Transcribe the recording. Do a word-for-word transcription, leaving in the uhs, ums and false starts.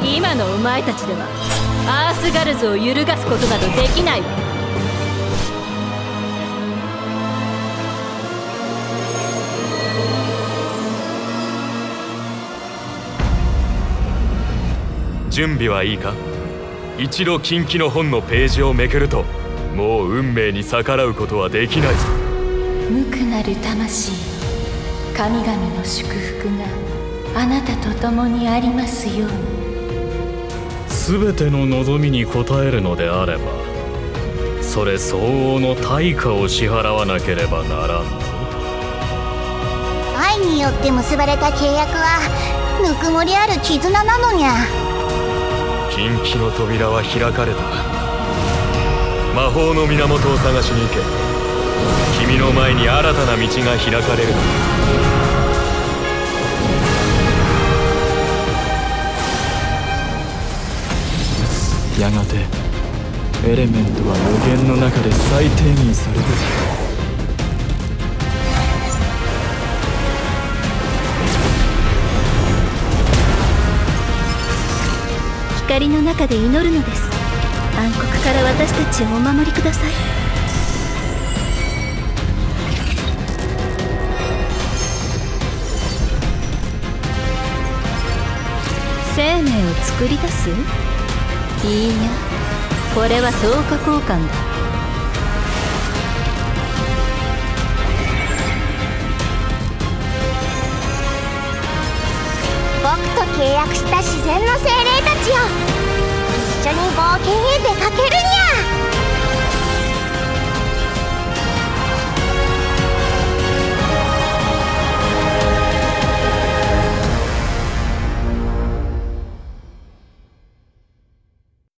今のお前たちではアースガルズを揺るがすことなどできないわ。 準備はいいか？一度禁忌の本のページをめくるともう運命に逆らうことはできないぞ。 無垢なる魂、神々の祝福があなたと共にありますように。 全ての望みに応えるのであればそれ相応の対価を支払わなければならんぞ。 愛によって結ばれた契約はぬくもりある絆なのにゃ。 禁忌の扉は開かれた。魔法の源を探しに行け。君の前に新たな道が開かれる。 やがてエレメントは無限の中で再定義される。 光の中で祈るのです。暗黒から私たちをお守りください。 生命を作り出す？いいや、これは等価交換だ。 僕と契約した自然の精霊たちよ、一緒に冒険へ出かける。